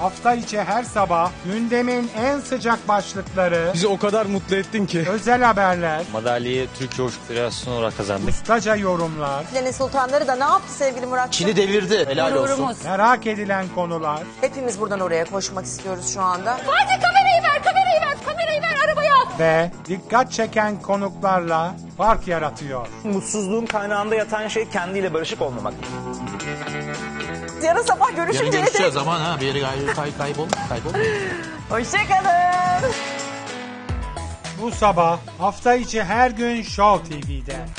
hafta içi her sabah gündemin en sıcak başlıkları, Bizi o kadar mutlu ettin ki. özel haberler, Madalyayı Türkiye Uçuk Federasyonu olarak kazandık. ustaca yorumlar, Filenin sultanları da ne yaptı sevgili Murat? Çin'i devirdi. Helal olsun. merak edilen konular, Hepimiz buradan oraya koşmak istiyoruz şu anda. Hadi kamerayı ver arabaya at. ve dikkat çeken konuklarla fark yaratıyor. Mutsuzluğun kaynağında yatan şey kendiyle barışık olmamak. Yarın sabah Yarın görüşünceye dek. görüşeceğiz aman ha. Bir yere kaybol. Hoşçakalın. Bu sabah hafta içi her gün Show TV'de.